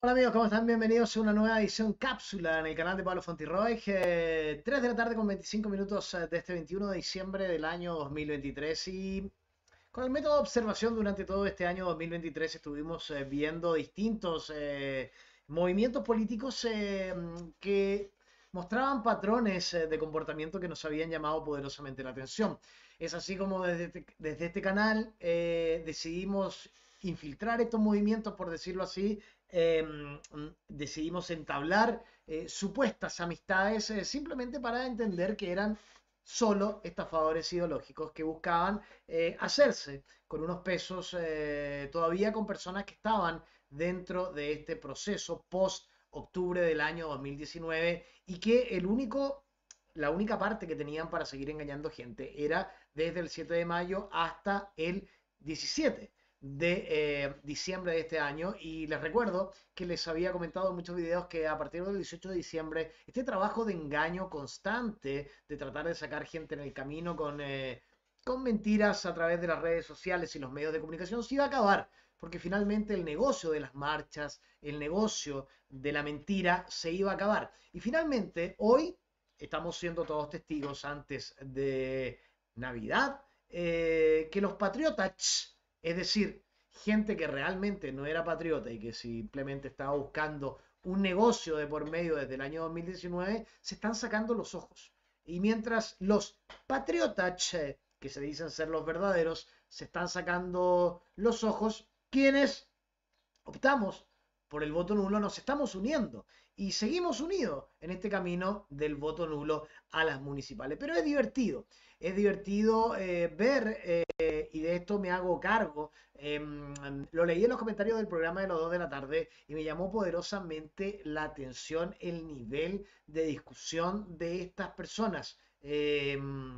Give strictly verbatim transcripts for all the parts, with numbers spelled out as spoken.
Hola amigos, ¿cómo están? Bienvenidos a una nueva edición cápsula en el canal de Pablo Fontirroy. Eh, tres de la tarde con veinticinco minutos eh, de este veintiuno de diciembre del año dos mil veintitrés. Y con el método de observación durante todo este año dos mil veintitrés estuvimos eh, viendo distintos eh, movimientos políticos eh, que mostraban patrones eh, de comportamiento que nos habían llamado poderosamente la atención. Es así como desde este, desde este canal eh, decidimos infiltrar estos movimientos, por decirlo así. eh, Decidimos entablar eh, supuestas amistades eh, simplemente para entender que eran solo estafadores ideológicos que buscaban eh, hacerse con unos pesos eh, todavía con personas que estaban dentro de este proceso post octubre del año dos mil diecinueve y que el único, la única parte que tenían para seguir engañando gente era desde el siete de mayo hasta el diecisiete de eh, diciembre de este año. Y les recuerdo que les había comentado en muchos videos que a partir del dieciocho de diciembre este trabajo de engaño constante, de tratar de sacar gente en el camino con, eh, con mentiras a través de las redes sociales y los medios de comunicación, se iba a acabar. Porque finalmente el negocio de las marchas, el negocio de la mentira se iba a acabar. Y finalmente, hoy estamos siendo todos testigos antes de Navidad, eh, que los patriotas, es decir, gente que realmente no era patriota y que simplemente estaba buscando un negocio de por medio desde el año dos mil diecinueve, se están sacando los ojos. Y mientras los patriotas, eh, que se dicen ser los verdaderos, se están sacando los ojos, quienes optamos por el voto nulo nos estamos uniendo y seguimos unidos en este camino del voto nulo a las municipales. Pero es divertido, es divertido eh, ver, eh, y de esto me hago cargo. Eh, lo leí en los comentarios del programa de las dos de la tarde y me llamó poderosamente la atención el nivel de discusión de estas personas. Eh,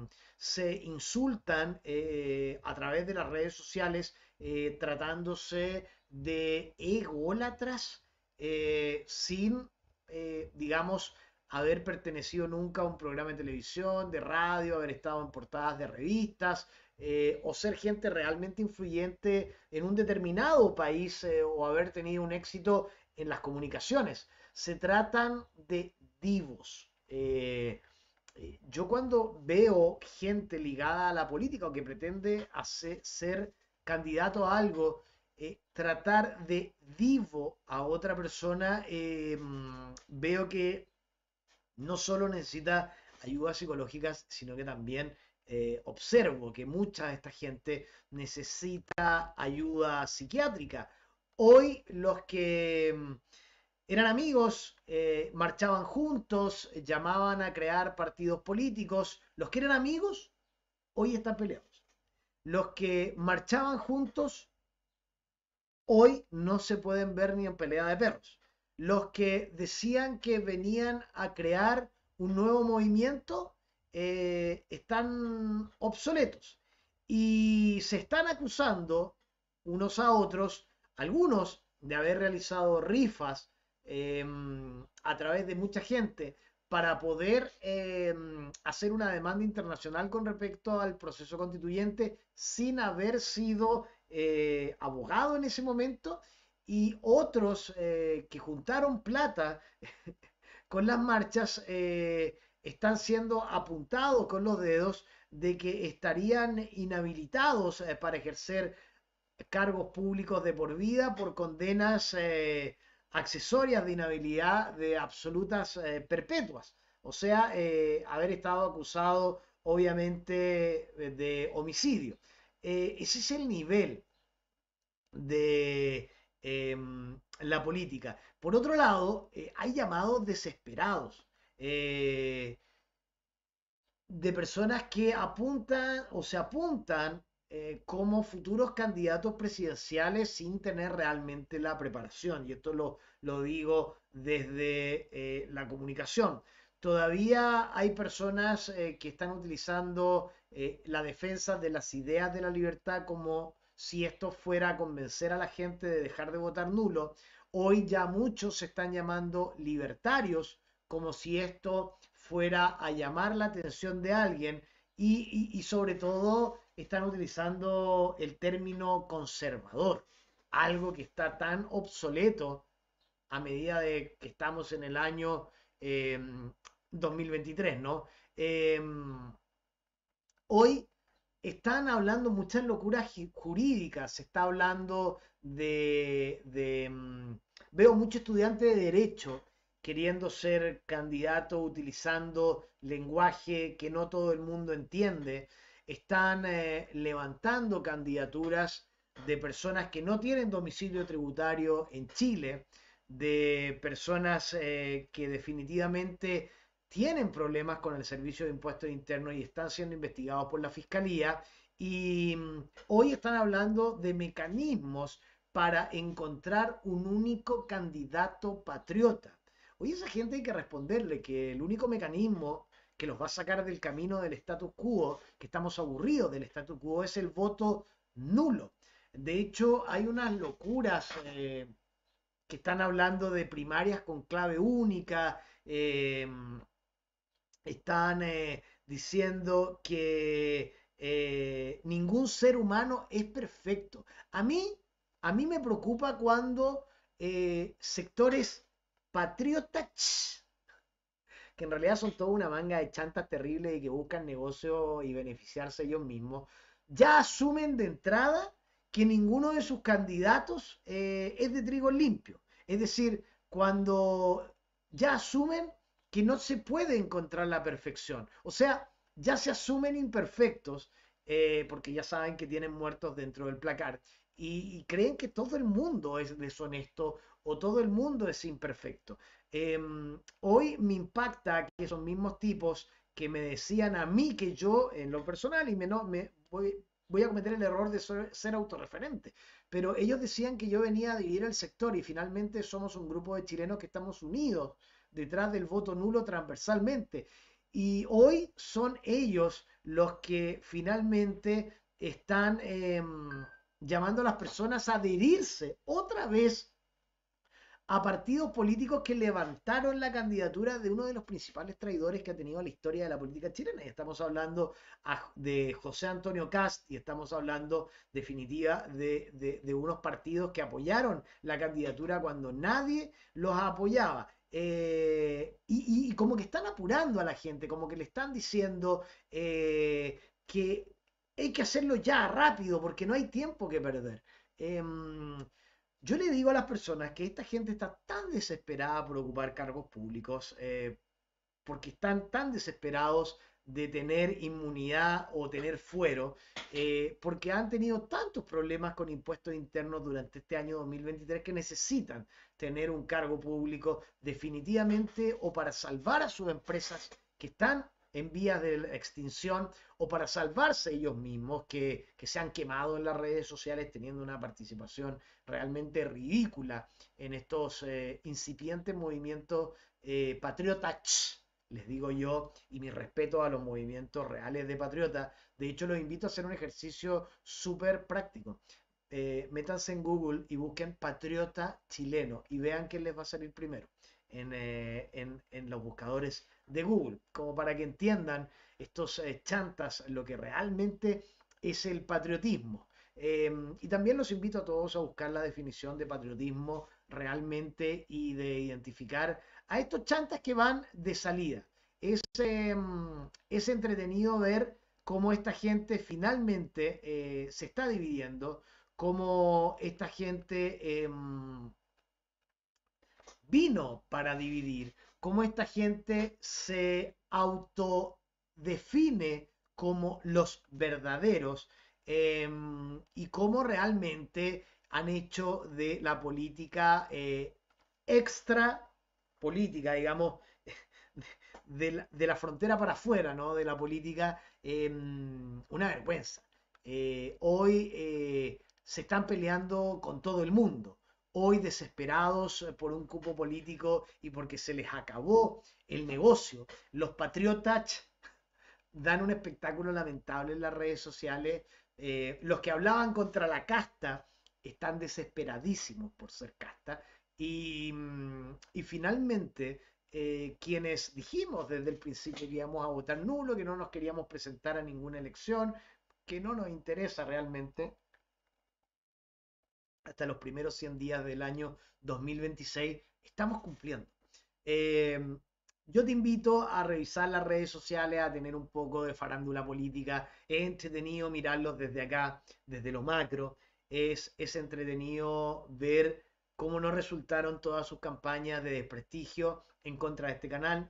Se insultan eh, a través de las redes sociales eh, tratándose de ególatras eh, sin, eh, digamos, haber pertenecido nunca a un programa de televisión, de radio, haber estado en portadas de revistas, eh, o ser gente realmente influyente en un determinado país eh, o haber tenido un éxito en las comunicaciones. Se tratan de divos. Eh, eh, yo cuando veo gente ligada a la política o que pretende hacer, ser candidato a algo, eh, tratar de divo a otra persona, eh, mm, veo que no solo necesita ayudas psicológicas, sino que también eh, observo que mucha de esta gente necesita ayuda psiquiátrica. Hoy los que mm, eran amigos, eh, marchaban juntos, llamaban a crear partidos políticos. Los que eran amigos, hoy están peleados. Los que marchaban juntos, hoy no se pueden ver ni en pelea de perros. Los que decían que venían a crear un nuevo movimiento eh, están obsoletos y se están acusando unos a otros, algunos de haber realizado rifas eh, a través de mucha gente para poder eh, hacer una demanda internacional con respecto al proceso constituyente sin haber sido eh, abogado en ese momento, y otros eh, que juntaron plata con las marchas eh, están siendo apuntados con los dedos de que estarían inhabilitados eh, para ejercer cargos públicos de por vida por condenas eh, accesorias de inhabilidad de absolutas eh, perpetuas. O sea, eh, haber estado acusado obviamente de homicidio. Eh, ese es el nivel de eh, la política. Por otro lado, eh, hay llamados desesperados eh, de personas que apuntan o se apuntan eh, como futuros candidatos presidenciales sin tener realmente la preparación. Y esto lo, lo digo desde eh, la comunicación. Todavía hay personas eh, que están utilizando eh, la defensa de las ideas de la libertad como si esto fuera a convencer a la gente de dejar de votar nulo. Hoy ya muchos se están llamando libertarios como si esto fuera a llamar la atención de alguien y, y, y sobre todo están utilizando el término conservador, algo que está tan obsoleto a medida de que estamos en el año eh, dos mil veintitrés, ¿no? Eh, Hoy están hablando muchas locuras jurídicas, se está hablando de, de, mm, veo muchos estudiantes de derecho queriendo ser candidato utilizando lenguaje que no todo el mundo entiende. Están eh, levantando candidaturas de personas que no tienen domicilio tributario en Chile, de personas eh, que definitivamente tienen problemas con el Servicio de Impuestos Internos y están siendo investigados por la Fiscalía. Y mm, hoy están hablando de mecanismos para encontrar un único candidato patriota. Hoy esa gente hay que responderle que el único mecanismo que los va a sacar del camino del status quo, que estamos aburridos del status quo, es el voto nulo. De hecho, hay unas locuras eh, que están hablando de primarias con clave única, eh, están eh, diciendo que eh, ningún ser humano es perfecto. A mí, a mí me preocupa cuando eh, sectores patriotas, que en realidad son toda una manga de chantas terribles y que buscan negocio y beneficiarse ellos mismos, ya asumen de entrada que ninguno de sus candidatos eh, es de trigo limpio. Es decir, cuando ya asumen que no se puede encontrar la perfección. O sea, ya se asumen imperfectos eh, porque ya saben que tienen muertos dentro del placar y, y, creen que todo el mundo es deshonesto o todo el mundo es imperfecto. Eh, Hoy me impacta que esos mismos tipos que me decían a mí que yo, en lo personal, y me, no, me voy, voy a cometer el error de ser, ser autorreferente, pero ellos decían que yo venía a dividir el sector y finalmente somos un grupo de chilenos que estamos unidos detrás del voto nulo transversalmente. Y hoy son ellos los que finalmente están eh, llamando a las personas a adherirse otra vez a partidos políticos que levantaron la candidatura de uno de los principales traidores que ha tenido la historia de la política chilena. Y estamos hablando de José Antonio Cast y estamos hablando definitiva de, de, de unos partidos que apoyaron la candidatura cuando nadie los apoyaba. Eh, y, y, como que están apurando a la gente, como que le están diciendo eh, que hay que hacerlo ya, rápido, porque no hay tiempo que perder. Eh, yo le digo a las personas que esta gente está tan desesperada por ocupar cargos públicos, eh, porque están tan desesperados de tener inmunidad o tener fuero, eh, porque han tenido tantos problemas con impuestos internos durante este año dos mil veintitrés que necesitan tener un cargo público definitivamente o para salvar a sus empresas que están en vías de extinción o para salvarse ellos mismos que, que se han quemado en las redes sociales teniendo una participación realmente ridícula en estos eh, incipientes movimientos eh, patriotas, les digo yo, y mi respeto a los movimientos reales de patriotas. De hecho, los invito a hacer un ejercicio súper práctico. Eh, métanse en Google y busquen patriota chileno y vean qué les va a salir primero en, eh, en, en los buscadores de Google, como para que entiendan estos eh, chantas lo que realmente es el patriotismo. Eh, y también los invito a todos a buscar la definición de patriotismo realmente y de identificar a estos chantas que van de salida. Es, eh, es entretenido ver cómo esta gente finalmente eh, se está dividiendo, cómo esta gente eh, vino para dividir, cómo esta gente se autodefine como los verdaderos eh, y cómo realmente han hecho de la política eh, extra política, digamos, de la, de la, frontera para afuera, ¿no? De la política, eh, una vergüenza. Eh, hoy eh, se están peleando con todo el mundo. Hoy desesperados por un cupo político y porque se les acabó el negocio. Los patriotas dan un espectáculo lamentable en las redes sociales. Eh, los que hablaban contra la casta están desesperadísimos por ser casta. Y, y finalmente, eh, quienes dijimos desde el principio que íbamos a votar nulo, que no nos queríamos presentar a ninguna elección, que no nos interesa realmente, hasta los primeros cien días del año dos mil veintiséis, estamos cumpliendo. Eh, yo te invito a revisar las redes sociales, a tener un poco de farándula política. Es entretenido mirarlos desde acá, desde lo macro. Es, es entretenido ver cómo no resultaron todas sus campañas de desprestigio en contra de este canal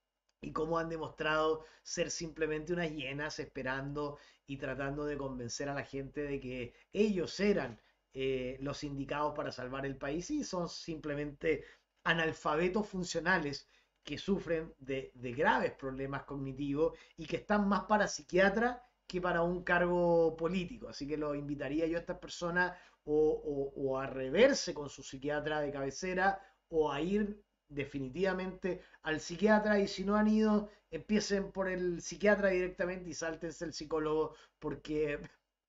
y cómo han demostrado ser simplemente unas hienas esperando y tratando de convencer a la gente de que ellos eran eh, los indicados para salvar el país, y son simplemente analfabetos funcionales que sufren de, de graves problemas cognitivos y que están más para psiquiatra que para un cargo político. Así que los invitaría yo a estas personas o, o, o a reverse con su psiquiatra de cabecera o a ir definitivamente al psiquiatra, y si no han ido, empiecen por el psiquiatra directamente y sáltense el psicólogo, porque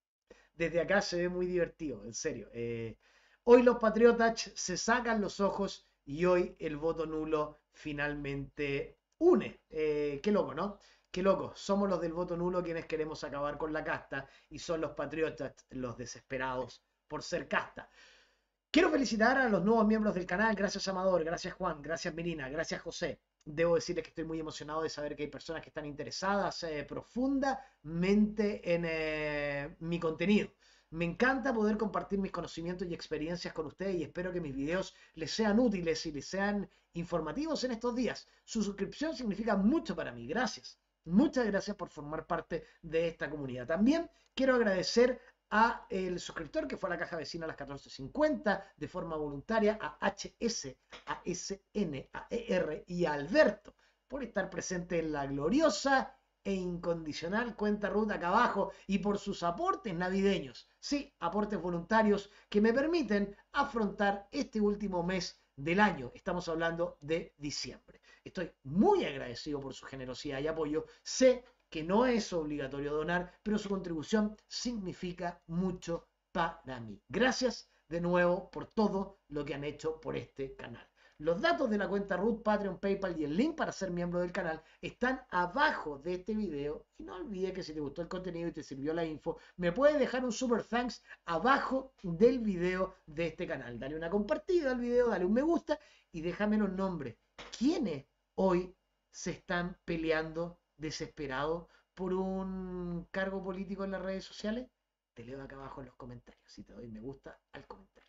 desde acá se ve muy divertido, en serio. Eh, hoy los patriotas se sacan los ojos y hoy el voto nulo finalmente une. Eh, qué loco, ¿no? Qué loco. Somos los del voto nulo quienes queremos acabar con la casta y son los patriotas los desesperados por ser casta. Quiero felicitar a los nuevos miembros del canal. Gracias Amador, gracias Juan, gracias Melina, gracias José. Debo decirles que estoy muy emocionado de saber que hay personas que están interesadas eh, profundamente en eh, mi contenido. Me encanta poder compartir mis conocimientos y experiencias con ustedes y espero que mis videos les sean útiles y les sean informativos en estos días. Su suscripción significa mucho para mí. Gracias. Muchas gracias por formar parte de esta comunidad. También quiero agradecer a el suscriptor que fue a la caja vecina a las catorce cincuenta de forma voluntaria, a H S, a S N, a E R y a Alberto por estar presente en la gloriosa e incondicional cuenta Ruth acá abajo y por sus aportes navideños. Sí, aportes voluntarios que me permiten afrontar este último mes del año. Estamos hablando de diciembre. Estoy muy agradecido por su generosidad y apoyo. Sé que no es obligatorio donar, pero su contribución significa mucho para mí. Gracias de nuevo por todo lo que han hecho por este canal. Los datos de la cuenta Root, Patreon, PayPal y el link para ser miembro del canal están abajo de este video. Y no olvides que si te gustó el contenido y te sirvió la info, me puedes dejar un super thanks abajo del video de este canal. Dale una compartida al video, dale un me gusta y déjame los nombres. ¿Quiénes hoy se están peleando desesperado por un cargo político en las redes sociales? Te leo acá abajo en los comentarios y te doy me gusta al comentario.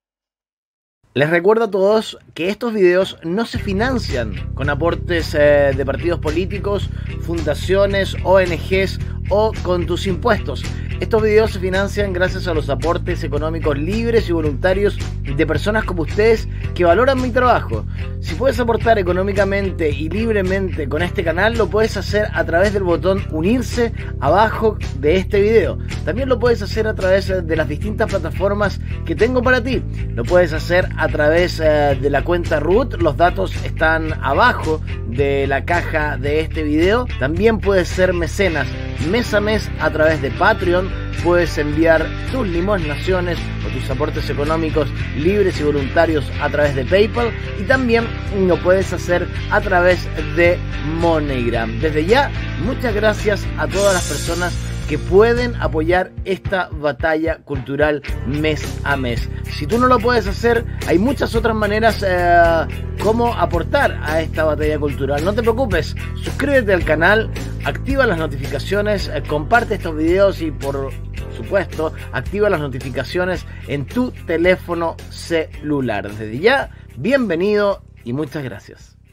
Les recuerdo a todos que estos videos no se financian con aportes eh, de partidos políticos, fundaciones, O N Ges o con tus impuestos. Estos videos se financian gracias a los aportes económicos libres y voluntarios de personas como ustedes que valoran mi trabajo. Si puedes aportar económicamente y libremente con este canal, lo puedes hacer a través del botón unirse abajo de este video. También lo puedes hacer a través de las distintas plataformas que tengo para ti. Lo puedes hacer a través eh, de la cuenta Root. Los datos están abajo de la caja de este video. También puedes ser mecenas mes a mes a través de Patreon. Puedes enviar tus limosnaciones o tus aportes económicos libres y voluntarios a través de PayPal, y también lo puedes hacer a través de MoneyGram. Desde ya, muchas gracias a todas las personas que pueden apoyar esta batalla cultural mes a mes. Si tú no lo puedes hacer, hay muchas otras maneras eh, como aportar a esta batalla cultural. No te preocupes, suscríbete al canal, activa las notificaciones, eh, comparte estos videos y por supuesto activa las notificaciones en tu teléfono celular. Desde ya, bienvenido y muchas gracias.